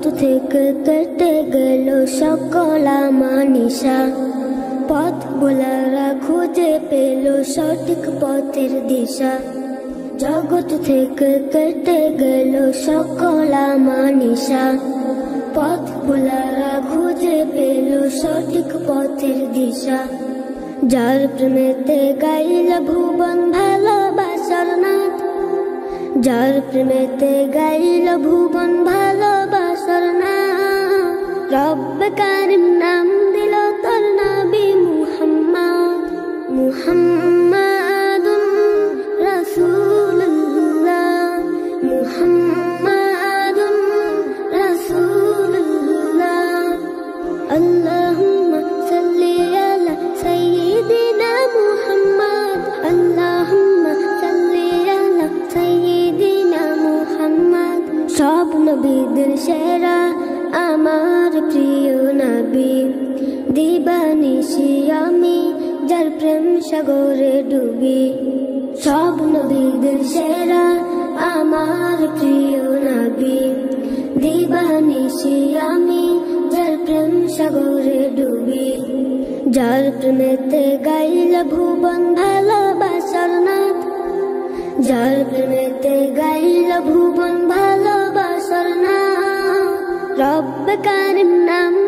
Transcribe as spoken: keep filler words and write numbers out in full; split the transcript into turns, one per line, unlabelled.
জগৎ থেকে কেটে গেল সকল মানিসা, পথ ভোলারা খুঁজে পেল সঠিক পথের দিশা। জগৎ থেকে কেটে গেল সকল মানিসা, পথ ভোলারা খুঁজে পেল সঠিক পথের দিশা। যার প্রেমেতে গাইল ভুবন ভালোবাসার নাথ, যার প্রেমেতে গাইল ভুবন ভালোবাসার নাথ। রব্বে কারিম নাম দিল তোর নবী মুহাম্মদ, মুহাম্মাদুন রাসূলুল্লাহ, মুহাম্মাদুন রাসূলুল্লাহ। আল্লাহুম্মা সাল্লি আলা সাইয়্যিদিনা মুহাম্মদ, আল্লাহুম্মা সাল্লি আলা সাইয়্যিদিনা মুহাম্মদ। সব নবীদের সেরা আমার প্রিয় নবী, দিবানিশি আমি যার প্রেম সাগরে ডুবি। সব নবীদের সেরা আমার প্রিয় নবী, দিবানিশি আমি যার প্রেম সাগরে ডুবি। যার প্রেমেতে গাইল ভুবন ভালোবাসার নাথ, যার প্রেমেতে গাইল ভুবন ভালোবাসার নাথ। রব্বে কারিম নাম